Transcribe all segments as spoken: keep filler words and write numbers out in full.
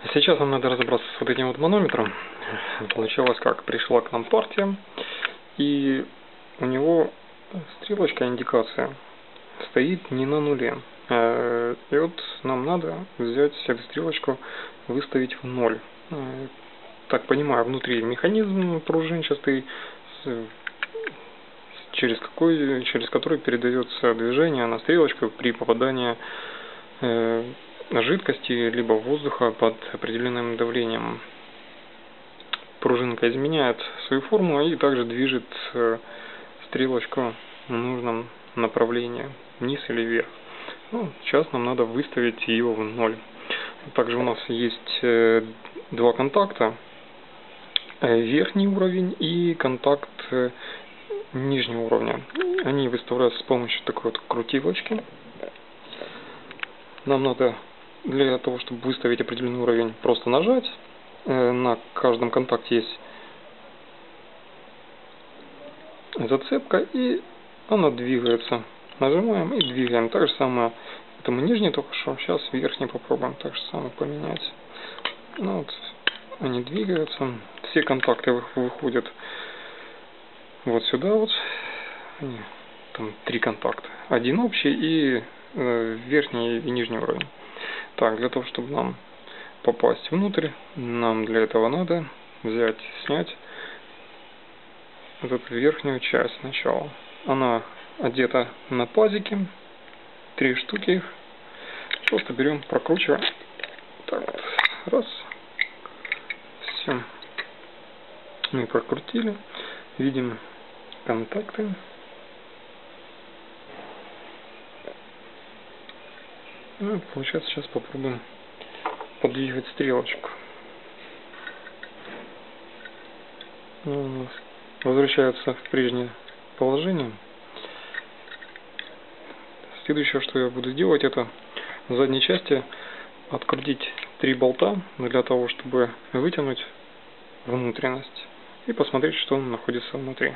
Сейчас нам надо разобраться с вот этим вот манометром. Получилось как? Пришла к нам партия, и у него стрелочка, индикация, стоит не на нуле. И вот нам надо взять эту стрелочку, выставить в ноль. Так понимаю, внутри механизм пружинчатый, через, какой, через который передается движение на стрелочку при попадании жидкости либо воздуха под определенным давлением. Пружинка изменяет свою форму и также движет стрелочку в нужном направлении, вниз или вверх. Ну, сейчас нам надо выставить ее в ноль. Также у нас есть два контакта, верхний уровень и контакт нижнего уровня. Они выставляются с помощью такой вот крутилочки. Нам надо для того, чтобы выставить определенный уровень, просто нажать. На каждом контакте есть зацепка, и она двигается. Нажимаем и двигаем. Так же самое, это мы нижний только что, сейчас верхний попробуем так же самое поменять. Ну, вот, они двигаются, все контакты выходят вот сюда вот. Они, там три контакта. Один общий и э, верхний и нижний уровень. Так, для того, чтобы нам попасть внутрь, нам для этого надо взять, снять вот эту верхнюю часть сначала. Она одета на пазики, три штуки их. Просто берем, прокручиваем. Так вот, раз. Все. Мы прокрутили. Видим контакты. Ну, получается, сейчас попробуем подвигать стрелочку. Ну, у нас возвращается в прежнее положение. Следующее, что я буду делать, это в задней части открутить три болта для того, чтобы вытянуть внутренность и посмотреть, что находится внутри.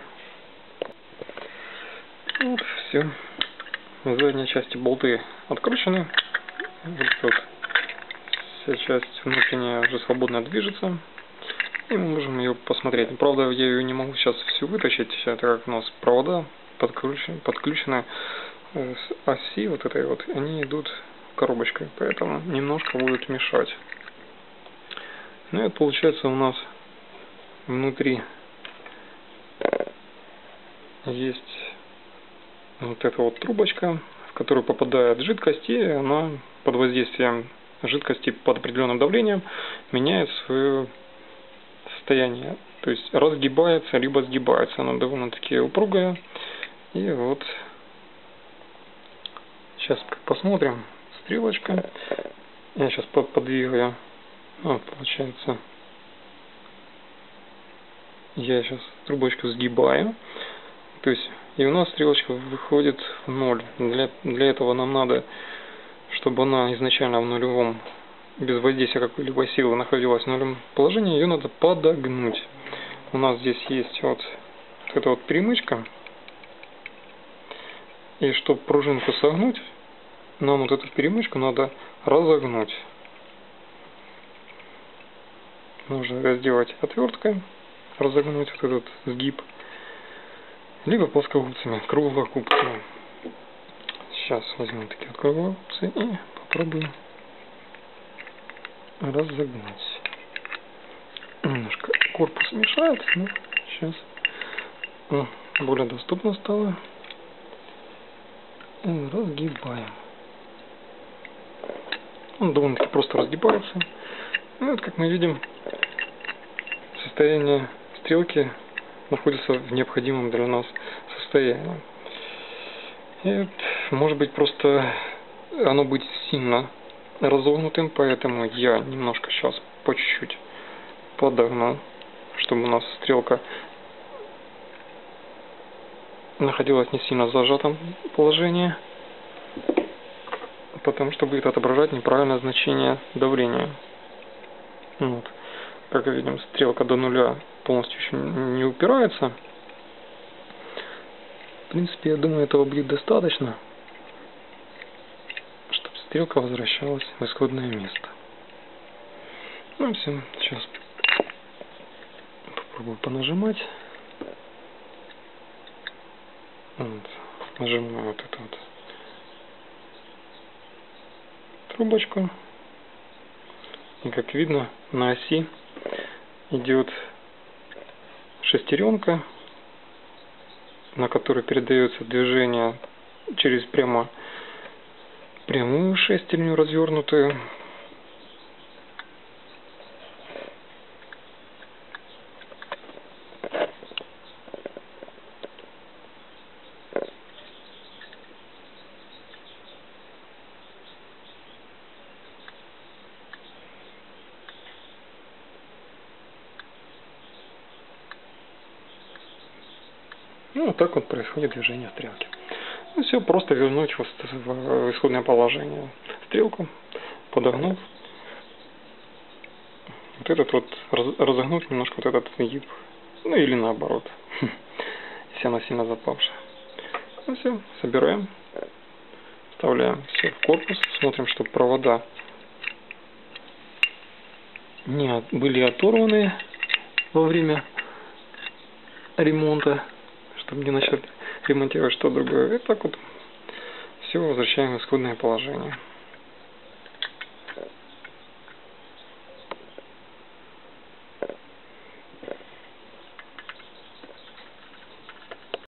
Вот, все. В задней части болты откручены. Вот тут вся часть внутренняя уже свободно движется. И мы можем ее посмотреть. Правда, я ее не могу сейчас всю вытащить, так как у нас провода подключены, подключены с оси вот этой вот, они идут коробочкой, поэтому немножко будет мешать. Ну и получается у нас внутри есть вот эта вот трубочка, в которую попадает жидкость, и она под воздействием жидкости под определенным давлением меняет свое состояние. То есть разгибается, либо сгибается. Она довольно-таки упругая. И вот сейчас посмотрим. Стрелочка. Я сейчас подвигаю. Вот, получается. Я сейчас трубочку сгибаю. То есть и у нас стрелочка выходит в ноль. Для, для этого нам надо, чтобы она изначально в нулевом, без воздействия какой-либо силы, находилась в нулевом положении, ее надо подогнуть. У нас здесь есть вот, вот эта вот перемычка. И чтобы пружинку согнуть, нам вот эту перемычку надо разогнуть. Можно это сделать отверткой, разогнуть вот этот сгиб, либо плоскогубцами, круглогубцами. Сейчас возьмем такие вот круглогубцы и попробуем разогнать. Немножко корпус мешает, но сейчас О, более доступно стало. И разгибаем. Он довольно-таки просто разгибается. И вот, как мы видим, состояние стрелки находится в необходимом для нас состоянии. И вот, может быть, просто оно будет сильно разогнутым, поэтому я немножко сейчас по чуть-чуть подогну, чтобы у нас стрелка находилась не сильно в зажатом положении, потому что будет отображать неправильное значение давления. Вот. Как видим, стрелка до нуля полностью еще не упирается. В принципе, я думаю, этого будет достаточно, чтобы стрелка возвращалась в исходное место. Ну все, сейчас попробую понажимать. Вот. Нажимаю вот эту вот трубочку. И как видно, на оси идет шестеренка, на которой передается движение через прямо прямую шестерню развернутую. Ну, вот так вот происходит движение стрелки. Ну, все, просто вернуть в исходное положение стрелку, подогнув. Вот этот вот, разогнуть немножко вот этот гиб. Ну, или наоборот, если она сильно запавшая. Ну, все, собираем. Вставляем все в корпус. Смотрим, чтобы провода не были оторваны во время ремонта, чтобы не начать ремонтировать что-то другое. И так вот все возвращаем в исходное положение.